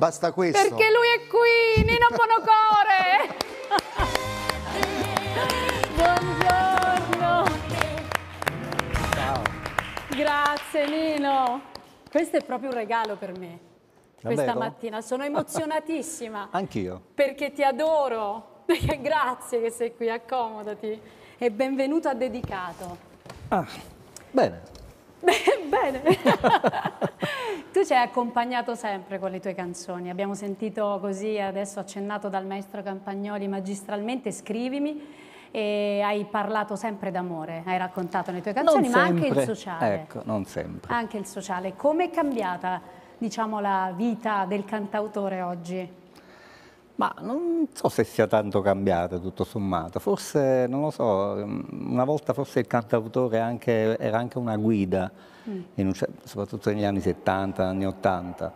Basta questo. Perché lui è qui, Nino Bonocore. Buongiorno. Ciao. Grazie Nino. Questo è proprio un regalo per me. Questa Davvero? mattina sono emozionatissima. Anch'io. Perché ti adoro. Grazie che sei qui, accomodati. E benvenuto a Dedicato. Ah, bene. Bene. Tu ci hai accompagnato sempre con le tue canzoni. Abbiamo sentito così, adesso accennato dal maestro Campagnoli magistralmente, Scrivimi, e hai parlato sempre d'amore, hai raccontato nelle tue canzoni, Non ma anche sempre, il sociale. ecco, non sempre. Anche il sociale. Come è cambiata, diciamo, la vita del cantautore oggi? Ma non so se sia tanto cambiata tutto sommato, forse, non lo so, una volta forse il cantautore era anche una guida, soprattutto negli anni 70, anni 80.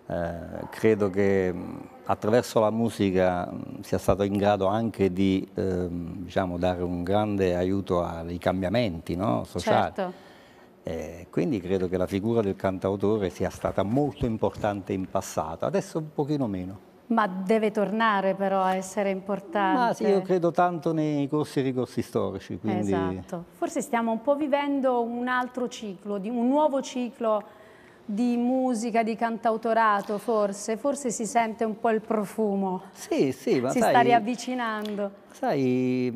Credo che attraverso la musica sia stato in grado anche di diciamo, dare un grande aiuto ai cambiamenti, no, sociali. Certo. Quindi credo che la figura del cantautore sia stata molto importante in passato, adesso un pochino meno. Ma deve tornare però a essere importante. Ma sì, io credo tanto nei corsi e ricorsi storici, quindi... Esatto. Forse stiamo un po' vivendo un altro ciclo, un nuovo ciclo di musica, di cantautorato, forse si sente un po' il profumo. Sì, ma si sai, sta riavvicinando. Sai,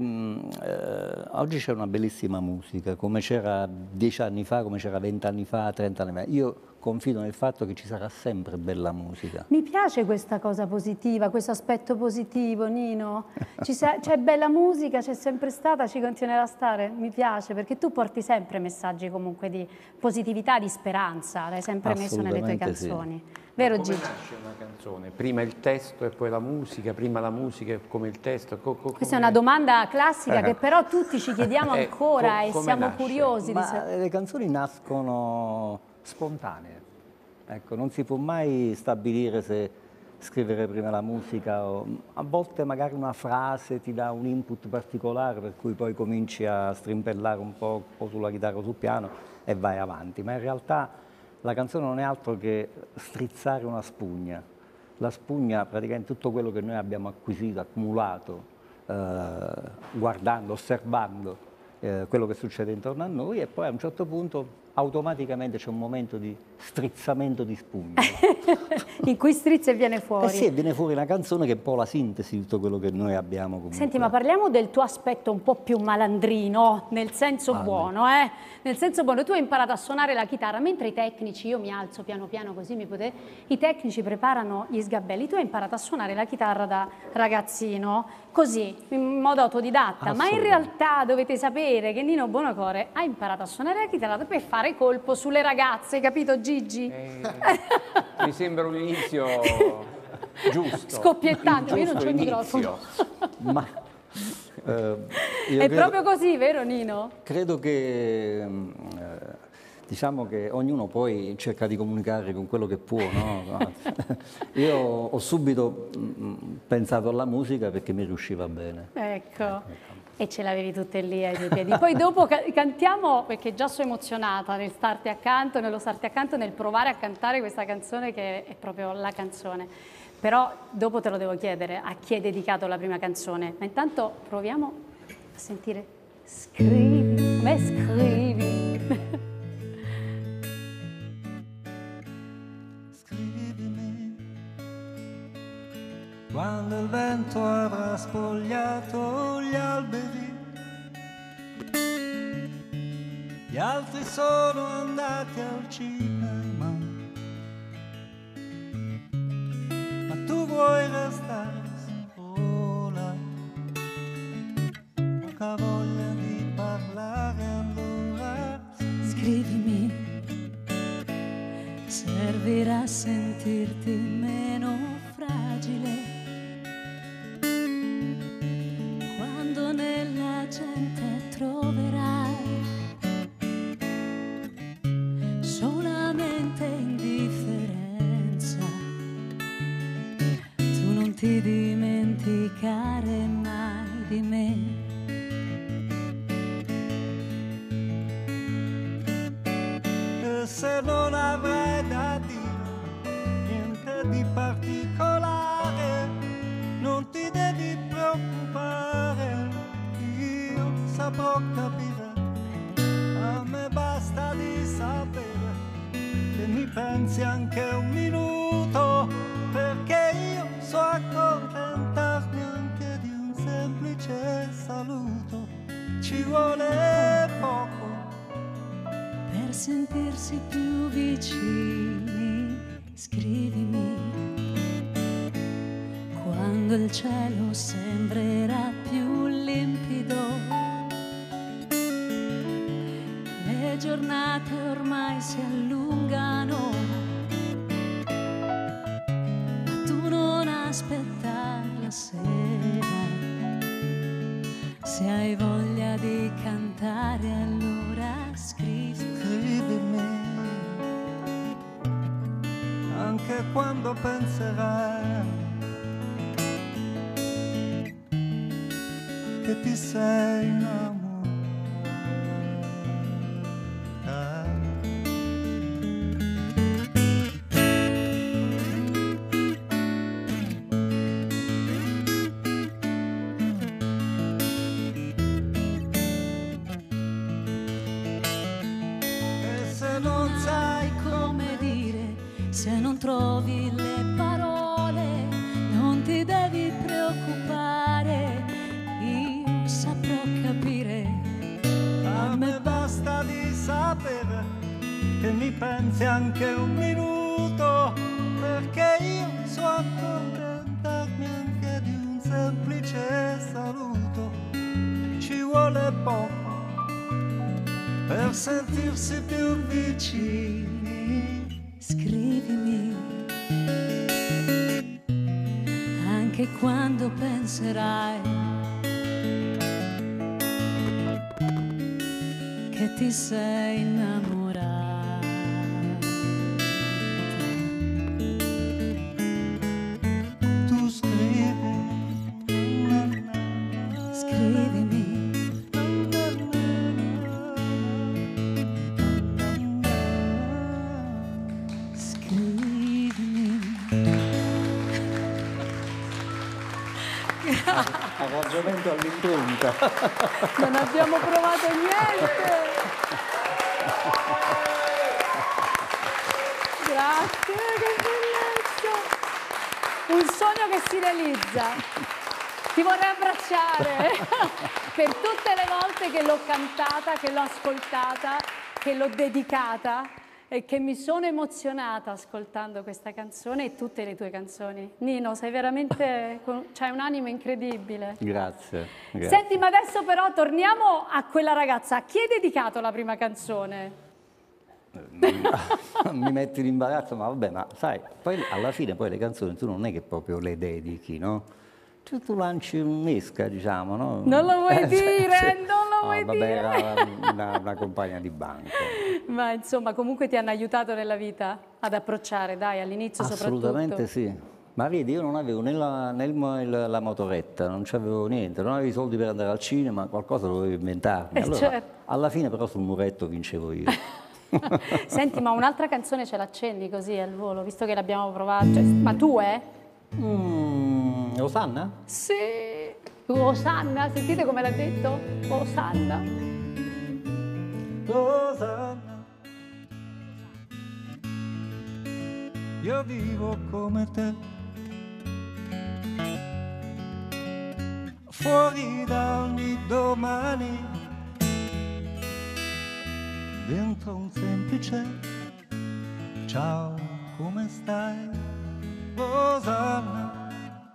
oggi c'è una bellissima musica, come c'era 10 anni fa, come c'era 20 anni fa, 30 anni fa. Io confido nel fatto che ci sarà sempre bella musica. Mi piace questa cosa positiva, questo aspetto positivo, Nino. C'è bella musica, c'è sempre stata, ci continuerà a stare. Mi piace, perché tu porti sempre messaggi comunque di positività, di speranza, l'hai sempre messo nelle tue canzoni. Sì. Vero Come Gigi? nasce una canzone? Prima il testo e poi la musica, prima la musica e come il testo? Questa è una domanda classica che però tutti ci chiediamo ancora e siamo curiosi. Ma le canzoni nascono spontanee, ecco, non si può mai stabilire se scrivere prima la musica o a volte magari una frase ti dà un input particolare per cui poi cominci a strimpellare un po' o sulla chitarra o sul piano e vai avanti, ma in realtà la canzone non è altro che strizzare una spugna. La spugna, praticamente tutto quello che noi abbiamo acquisito, accumulato, guardando, osservando quello che succede intorno a noi e poi a un certo punto automaticamente c'è un momento di strizzamento di spugna. In cui strizza e viene fuori. Sì, viene fuori una canzone che è un po' la sintesi di tutto quello che noi abbiamo comunque. Senti, ma parliamo del tuo aspetto un po' più malandrino, nel senso buono, Nel senso buono. Tu hai imparato a suonare la chitarra, mentre i tecnici, io mi alzo piano piano così mi potete, i tecnici preparano gli sgabelli, tu hai imparato a suonare la chitarra da ragazzino, così, in modo autodidatta, ma in realtà dovete sapere che Nino Bonocore ha imparato a suonare la chitarra per fare colpo sulle ragazze, capito Gigi? Mi sembra un inizio giusto. Scoppiettante, io non c'ho il microfono. Ma, è proprio così, vero Nino? Credo che, diciamo che ognuno poi cerca di comunicare con quello che può, no? Io ho subito pensato alla musica perché mi riusciva bene. Ecco. E ce l'avevi tutte lì ai tuoi piedi. Poi dopo cantiamo, perché già sono emozionata nel starti accanto, nello starti accanto, nel provare a cantare questa canzone che è proprio la canzone. Però dopo te lo devo chiedere a chi è dedicato la prima canzone. Ma intanto proviamo a sentire Scrivi, come scrivi. Scrivimi quando il vento avrà spogliato gli alberi, gli altri sono andati al cinema, ma tu vuoi restare sola, poca voglia di parlare, allora scrivimi, servirà sentirti meno fragile. Quando nella gente troverai solamente indifferenza, tu non ti dimenticare mai di me. E se non avrai da dire niente di particolare, non ti devi preoccupare, io saprò capire, a me basta di sapere che mi pensi anche un minuto, perché io so accontentarmi anche di un semplice saluto, ci vuole poco per sentirsi più vicini. Scrivimi quando il cielo sembrerà più limpido, le giornate ormai si allungano, ma tu non aspettare la sera, se hai voglia di cantare allora scrivimi, anche quando penserai che ti sei innamorata. E se non sai come dire, se non trovi le parole, non ti devi preoccupare, io saprò capire. a me basta di sapere che mi pensi anche un minuto, perché io so accontentarmi anche di un semplice saluto, ci vuole poco per sentirsi più vicini. Scrivimi anche quando penserai che ti sei innamorata. Tu scrivimi, Scrivimi Arrangiamento all'impronta. Non abbiamo provato niente. Grazie, che bellezza. Un sogno che si realizza. Ti vorrei abbracciare per tutte le volte che l'ho cantata, che l'ho ascoltata, che l'ho dedicata e che mi sono emozionata ascoltando questa canzone e tutte le tue canzoni. Nino, sei veramente, c'hai un'anima incredibile. Grazie, grazie. Senti, ma adesso però torniamo a quella ragazza. A chi hai dedicato la prima canzone? Mi metti in imbarazzo, ma vabbè, ma sai, poi alla fine poi le canzoni tu non è che proprio le dedichi, no? Cioè, tu lanci un'esca, diciamo, no? Non lo vuoi dire, sì. non lo vuoi vabbè, dire. Era una compagna di banco. Ma insomma, comunque ti hanno aiutato nella vita ad approcciare, dai, all'inizio soprattutto. Assolutamente sì. Ma vedi, io non avevo né la motoretta, non c'avevo niente, non avevo i soldi per andare al cinema, qualcosa dovevo inventarmi. Allora, certo. alla fine però sul muretto vincevo io. Senti, ma un'altra canzone ce l'accendi così al volo, visto che l'abbiamo provata? Cioè, ma tu, Osanna? Sì. Osanna, sentite come l'ha detto? Osanna. Osanna, io vivo come te, fuori da ogni domani, dentro un semplice ciao, come stai? Osanna,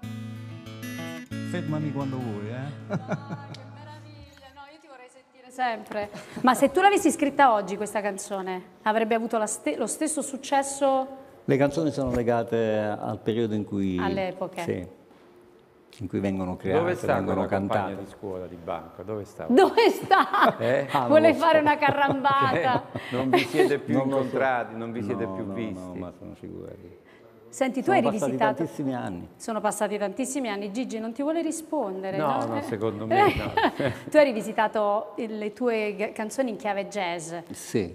fermami quando vuoi, Che meraviglia, no, io ti vorrei sentire sempre. Ma se tu l'avessi scritta oggi questa canzone, avrebbe avuto lo stesso successo? Le canzoni sono legate al periodo in cui... Alle epoche. Sì, in cui vengono create, Dove sta vengono quella compagna cantate. di scuola di banco? Dove sta? Dove sta? Non Vuole lo so. fare una carrambata. Non vi siete più Non lo so. incontrati, non vi siete più No, visti. ma sono figurati. Senti, tu Sono hai passati rivisitato... tantissimi anni. Sono passati tantissimi anni. Gigi non ti vuole rispondere, No, no? no, secondo me no. Tu hai rivisitato le tue canzoni in chiave jazz. Sì.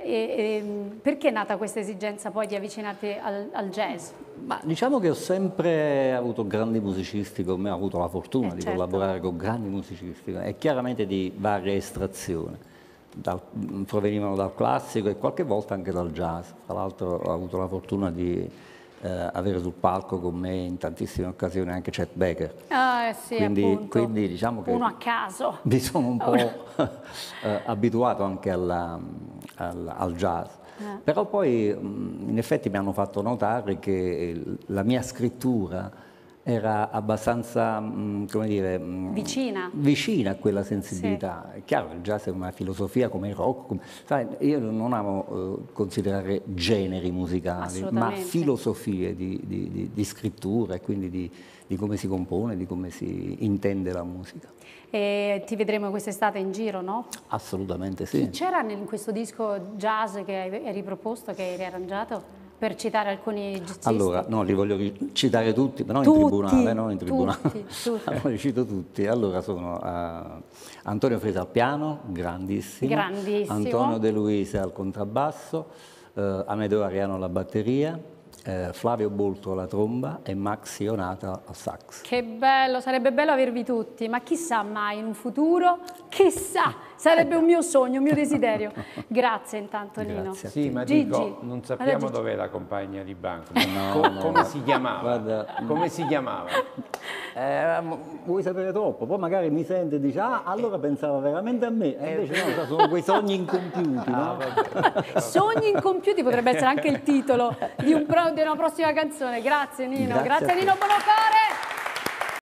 Perché è nata questa esigenza poi di avvicinarti al jazz? Ma diciamo che ho sempre avuto grandi musicisti con me, ho avuto la fortuna di certo. collaborare con grandi musicisti e chiaramente di varia estrazione. Provenivano dal classico e qualche volta anche dal jazz. Tra l'altro ho avuto la fortuna di avere sul palco con me in tantissime occasioni anche Chet Baker. Ah, sì, quindi diciamo che uno a caso. mi sono un po' abituato anche al jazz. Però poi in effetti mi hanno fatto notare che la mia scrittura era abbastanza, come dire, vicina a quella sensibilità. Sì. È chiaro, il jazz è una filosofia come il rock. Sai, io non amo considerare generi musicali, ma filosofie di scrittura e quindi di come si compone, di come si intende la musica. E ti vedremo quest'estate in giro, no? Assolutamente sì. Chi c'era in questo disco jazz che hai riproposto, che hai riarrangiato? Per citare alcuni jazzisti? Allora, no, li voglio citare tutti, però in tribunale, no? In tribunale. Tutti. Allora, li cito tutti. Allora sono Antonio Fresa al piano, grandissimo. Antonio De Luise al contrabbasso, Amedeo Ariano alla batteria, Flavio Bolto alla tromba e Max Ionata al sax. Che bello, sarebbe bello avervi tutti, ma chissà mai in un futuro, chissà, sarebbe un mio sogno, un mio desiderio. Grazie intanto Nino. Sì, ma Gigi, dico, non sappiamo dov'è la compagna di banco. Come si chiamava? Guarda, come si chiamava? Vuoi sapere troppo? Poi magari mi sente e dice, allora pensava veramente a me. E invece no, sono quei sogni incompiuti, no? Sogni incompiuti potrebbe essere anche il titolo di una prossima canzone. Grazie Nino, grazie a Nino Buonocore.